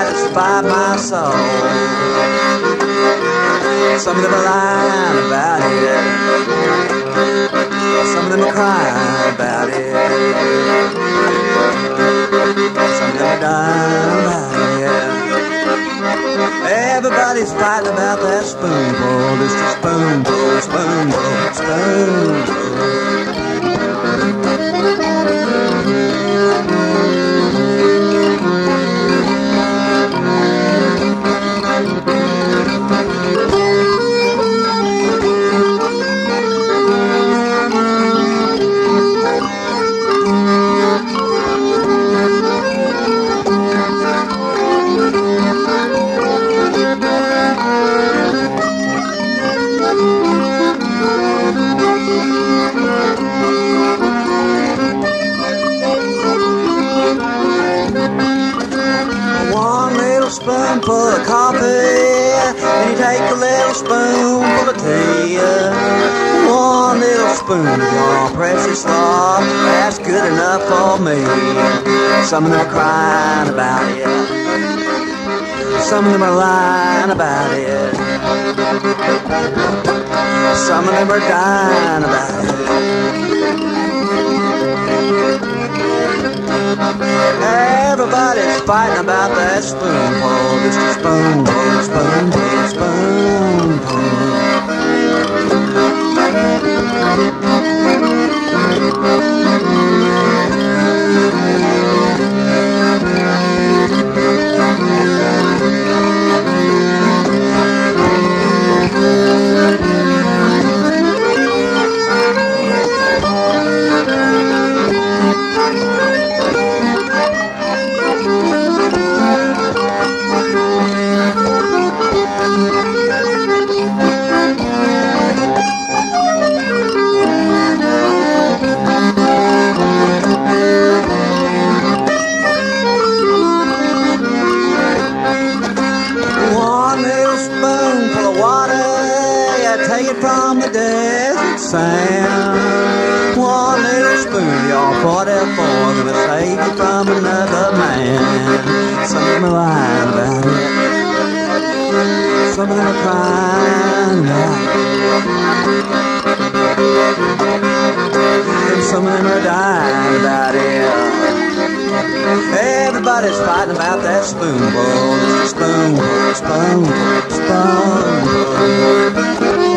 despite my soul. Some of them are lying about it. Some of them are crying about it. Some of them are dying about it. Everybody's fighting about that spoonful. It's a spoonful, spoonful, spoonful. Spoonful of coffee, and you take a little spoonful of tea. One little spoon of your precious love, that's good enough for me. Some of them are crying about it. Some of them are lying about it. Some of them are dying about it. Everybody's fighting about that spoonful. Just a spoonful, spoonful, spoonful. Take it from the desert sand. One little spoon, y'all 44, gonna save you from another man. Some of them are lying about it. Some of them are crying about it. And some of them are dying about it. Everybody's fighting about that spoonful. Spoonful, spoonful, spoonful.